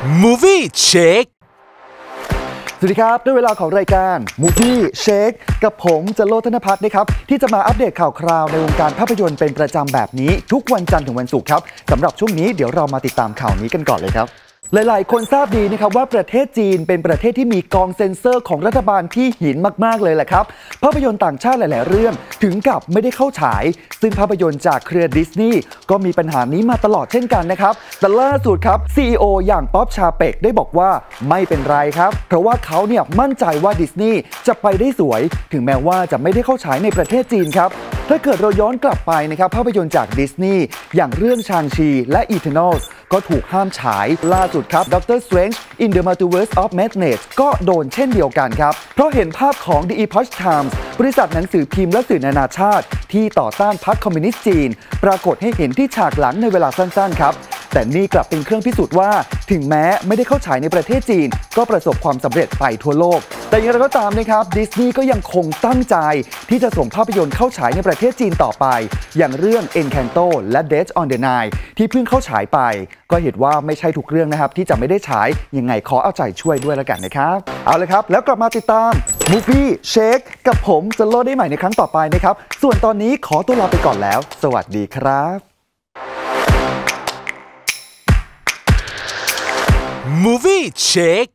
Movie Shake สวัสดีครับด้วยเวลาของรายการ Movie Shake กับผมจโรจน์ธนภัทรนะครับที่จะมาอัปเดตข่าวคราวในวงการภาพยนตร์เป็นประจำแบบนี้ทุกวันจันทร์ถึงวันศุกร์ครับสำหรับช่วงนี้เดี๋ยวเรามาติดตามข่าวนี้กันก่อนเลยครับหลายๆคนทราบดีนะครับว่าประเทศจีนเป็นประเทศที่มีกองเซ็นเซอร์ของรัฐบาลที่หินมากๆเลยแหละครับภาพยนตร์ต่างชาติหลายๆเรื่องถึงกับไม่ได้เข้าฉายซึ่งภาพยนตร์จากเครือดิสนีย์ก็มีปัญหานี้มาตลอดเช่นกันนะครับแต่ล่าสุดครับ CEO อย่างป๊อบชาเปกได้บอกว่าไม่เป็นไรครับเพราะว่าเขาเนี่ยมั่นใจว่าดิสนีย์จะไปได้สวยถึงแม้ว่าจะไม่ได้เข้าฉายในประเทศจีนครับถ้าเกิดเราย้อนกลับไปนะครับภาพยนตร์จากดิสนีย์อย่างเรื่องชางชีและ Eternals ก็ถูกห้ามฉายล่าสุดครับ Doctor Strange in the Multiverse of Madness ก็โดนเช่นเดียวกันครับเพราะเห็นภาพของ The Epoch Times บริษัทหนังสือพิมพ์และสื่อนานาชาติที่ต่อต้านพรรคคอมมิวนิสต์จีนปรากฏให้เห็นที่ฉากหลังในเวลาสั้นๆครับแต่นี่กลับเป็นเครื่องพิสูจน์ว่าถึงแม้ไม่ได้เข้าฉายในประเทศจีนก็ประสบความสำเร็จไปทั่วโลกแต่อย่างไรก็ตามนะครับดิสนีย์ก็ยังคงตั้งใจที่จะส่งภาพยนตร์เข้าฉายในประเทศจีนต่อไปอย่างเรื่อง Encanto และ Death on the Nile ที่เพิ่งเข้าฉายไปก็เห็นว่าไม่ใช่ทุกเรื่องนะครับที่จะไม่ได้ฉายยังไงขอเอาใจช่วยด้วยแล้วกันนะครับเอาเลยครับแล้วกลับมาติดตาม Movie Shake กับผมจะโลดได้ใหม่ในครั้งต่อไปนะครับส่วนตอนนี้ขอตัวลาไปก่อนแล้วสวัสดีครับ Movie Shake